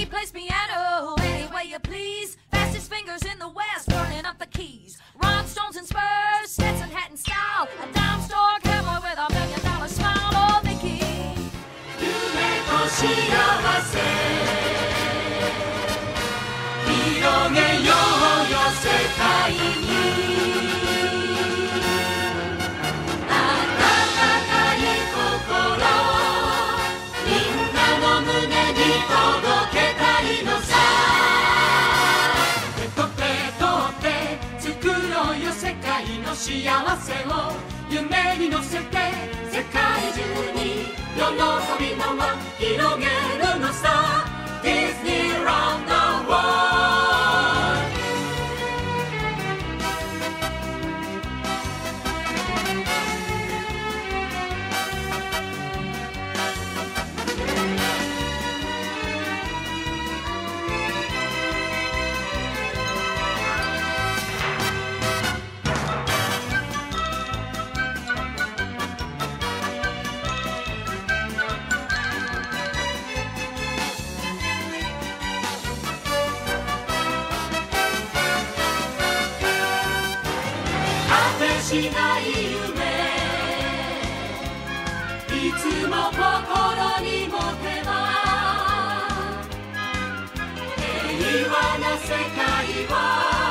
He plays piano any way you please. Fastest fingers in the West, burning up the keys. Rhinestones and spurs, Stetson hat and style. A dime store cowboy with $1 million smile. Oh, Mickey. 夢と幸せ広げようよ世界に温かい心みんなの胸に届けたいのさ手と手と手作ろうよ世界の幸せを夢に乗せて世界中に喜びの輪広げるのさ Disney Round the World しない夢いつも心に持てば平和な世界は